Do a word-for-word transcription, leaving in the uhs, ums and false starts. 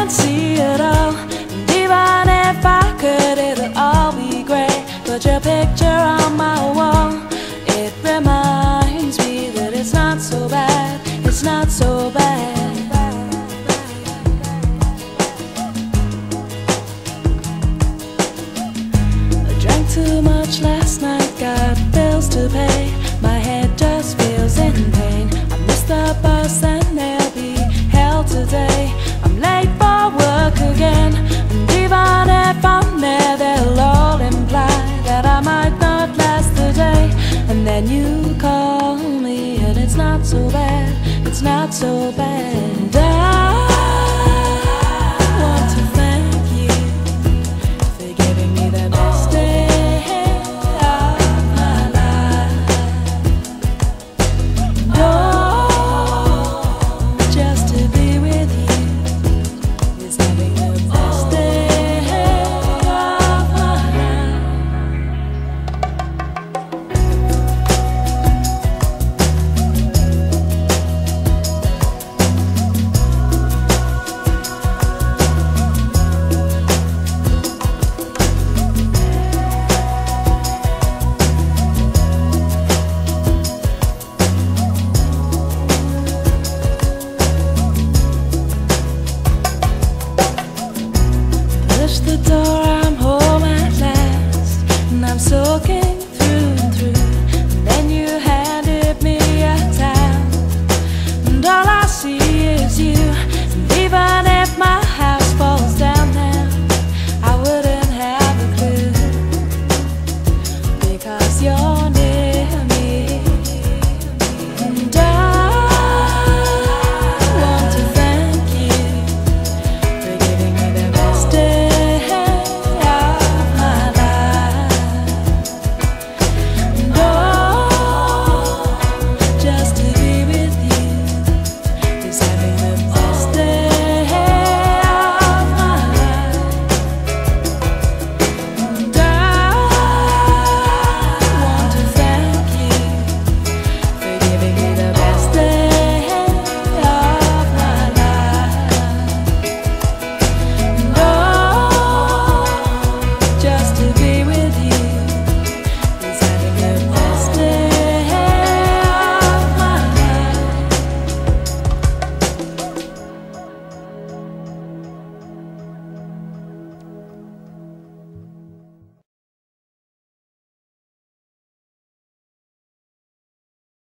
can't see it all. And even if I could, it'll all be great. Put your picture on my wall. It reminds me that it's not so bad. It's not so bad. I drank too much last night, got bills to pay. My head just feels in pain. I missed the bus and there'll be hell today. I'm late for work again, and even if I'm there, they'll all imply that I might not last the day. And then you call me and it's not so bad. It's not so bad.